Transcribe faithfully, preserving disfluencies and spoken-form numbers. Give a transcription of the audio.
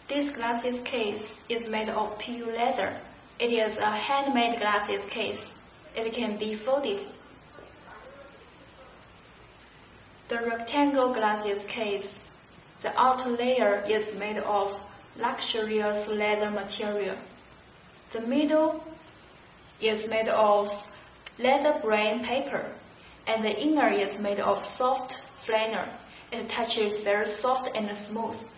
This glasses case is made of P U leather. It is a handmade glasses case. It can be folded. The rectangle glasses case. The outer layer is made of luxurious leather material. The middle is made of leather brain paper, and the inner is made of soft flannel. It touches very soft and smooth.